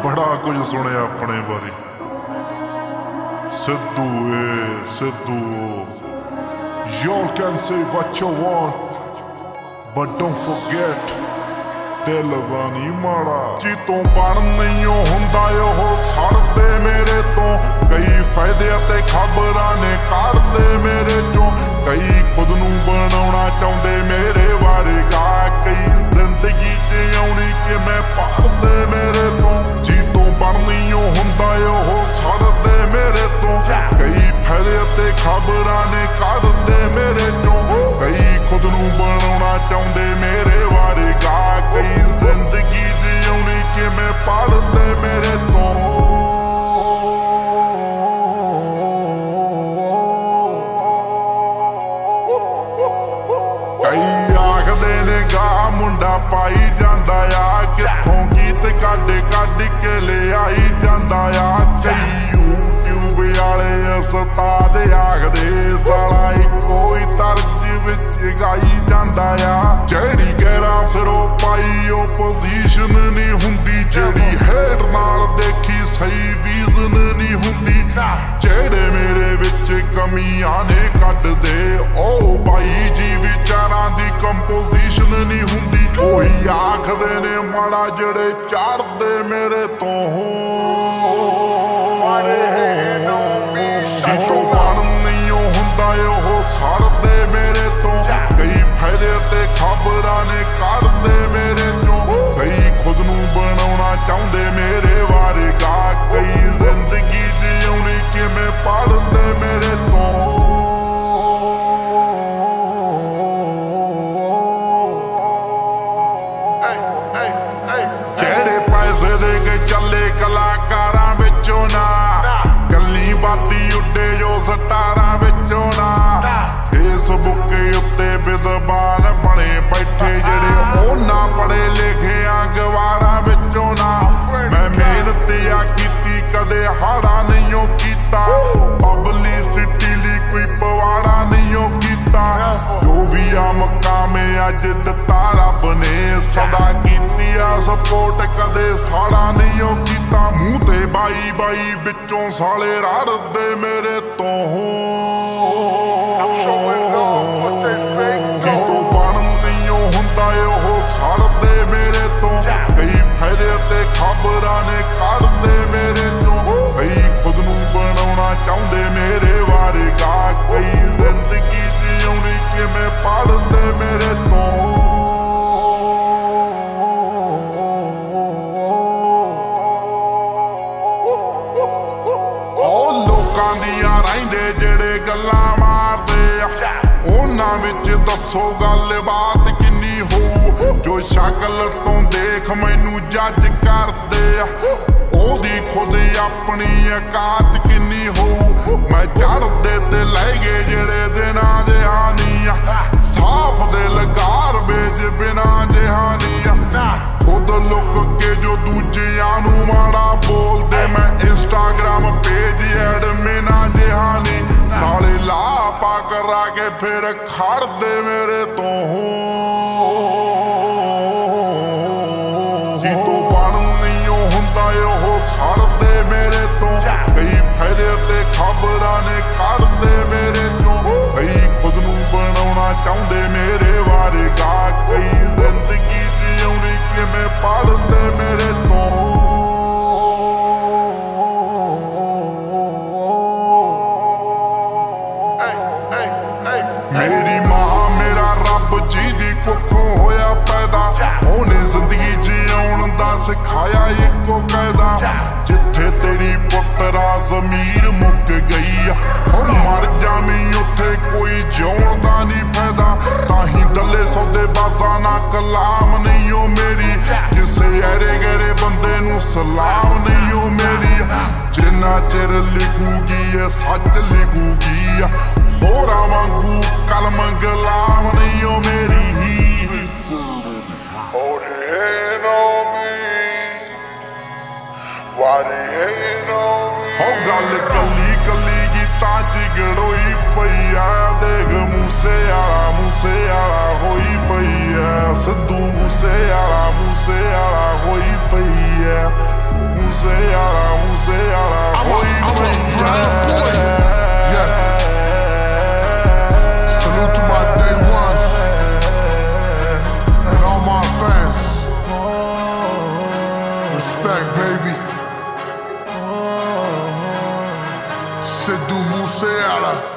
बड़ा कुछ सुने अपने बारे। Sidhu Sidhu, y'all can say what you want, but don't forget दिल दा नी माड़ा। जितों बन नहीं हुंदा ओह सड़दे मेरे तो, कई फायदे ते खबरां ने कढ़दे मेरे चों, कई खुद नूं बनाउणा चाहुंदे मेरे बारे गा, कई जिंदगी च आउणी कि मैं पढ़दे मेरे तो। जितों बन नहीं हुंदा ओह सड़दे मेरे तो, कई फायदे ते खबरां ने कढ़दे मेरे चों, कई खुद नूं बनाउणा चाहुंदे मेरे बारे गा, कई जिंदगी जिउणी कि मैं पढ़दे मेरे तो। कई आखदे ने गा मुंडा पाई जांदा आ, कित्थों गीत कढ कढ के ले आई जांदा आ, कई यूट्यूब वाले उस्ताद आखदे साला इक्को ही तर्ज विच गाई जांदा आ। जेहड़ी गैरां सिरों पाई ओ पोजीशन नहीं हुंदी, जेहड़ी हेड नाल देखी सही रीजन नहीं हुंदी, जेहड़े मेरे विच कमियां ने कढदे ओ भाई जी विचारां दी कंपोजिशन नहीं हुंदी। ओही आखदे ने माड़ा जेहड़े चढ़दे मेरे तो, जितों बन नहीं हुंदा ओह सड़दे मेरे तो, कई फायदे ते खबरां ने कढ़दे मेरे चों, कई खुद नूं बनाउणा चाहुंदे मेरे बारे गा, कई जिंदगी जिउणी कि मैं पढ़दे मेरे तो। जेहड़े पैसे दे के चले कलाकारां विचों ना, गल्ली बाती उड्डे जो सटारां विचों ना, फेसबुक उत्ते विद्वान बने बैठे जेड़े ओना पढ़े लिखे गवारां विचों ना। मैं मेहनत आ कीती कदे हाड़ा नहीं कीता, पब्लिसिटी लई कोई पवाड़ा नहीं कीता, जो भी आ मकाम अज दिता रब ने सदा कीती आ सपोर्ट कदे साड़ा नहीं कीता। मूंह ते बाई बाई विचों साले रड़दे मेरे तो, जितों बन नहीं हुंदा ओह सड़दे मेरे तो, कई फायदे ते खबरां ने कढ़दे मेरे चों, कई खुद नूं बनाउणा चाहुंदे मेरे बारे गा, कई जिंदगी जिउणी कि मैं पढ़दे मेरे तो। लोकां दियां रहिंदे जेड़े गल्लां मारदे आ, उन्हां विच दस्सो गल बात किन्नी होऊ, जो शक्ल तो देख मैनू जज करदे आ, ओदी खुद अपनी औकात किन्नी होऊ। मैं चढ़दे ते लै गए जेड़े दिनां दे हानी आ, साफ दिल गारबेज बिना जहानी आ, खुद लुक के जो दूजियां नू माड़ा बोलदे, मैं इंस्टाग्राम पेज एडमिना जहानी, साले लापा करा के फिर खड़दे मेरे तो। जितों बन नहीं हुंदा ओह सड़दे मेरे तो, कई फायदे ते खबरां ने कढ़दे मेरे चों, कई खुद नूं बनाउणा चाहुंदे मेरे बारे गा, कई जिंदगी जिउणी कि मैं पढ़दे मेरे तो। मेरी मां मेरा रब जी दी कुखों होया पैदा, ओने जिंदगी जिउण दा सिखाया इक्को कायदा, जिथे तेरी पुत्तरा ज़मीर मुक गई आ, हुण मर जावीं उत्थे कोई जिउण दा नहीं फायदा, ताहीं दल्ले सौदे बाज़ा ना कलाम नहीं ओ मेरी, किसे ऐरे गैरे बंदे नूं सलाम नहीं ओ मेरी, जिन्ना चिर लिखूगी ए सच लिखूगी, होरा वांगू कलम गलाम नहीं ओ मेरी। हो गल कली कली गीतां च गड़ोई पई आ, देख मूसेवाला होई पई आ, सिद्धू मूसेवाला होई पई आ। I'm a proud boy. Yeah. Salute to my day ones and all my fans. Respect, baby. Sidhu moosewala.